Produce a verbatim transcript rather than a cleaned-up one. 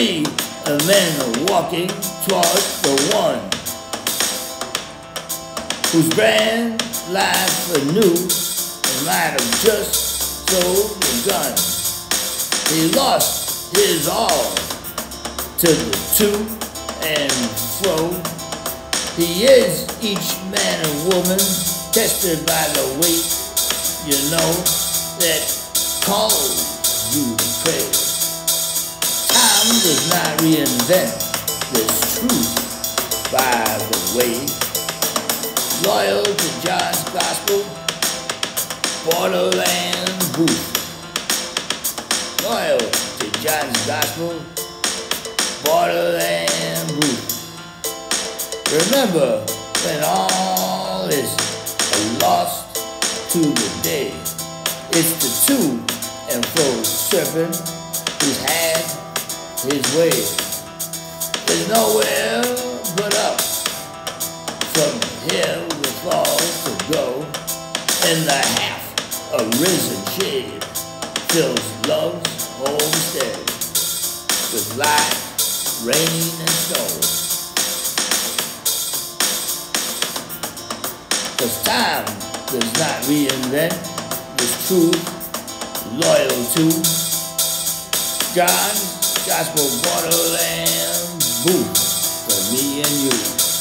Three men are walking towards the one whose brand life anew and might have just so begun. He lost his all to the to and fro. He is each man and woman tested by the weight, you know, that calls you to pray. Time does not reinvent this truth by the way. Loyal to John's gospel, borderland booth. Loyal to John's gospel, borderland booth. Remember when all is lost to the day, it's the to and fro serpent who's had his way. There's nowhere but up from here with all to go, and the half a risen shade fills love's homestead with light, rain, and snow. Cause time does not reinvent this truth, loyal to John's gospel borderland booth for me and you.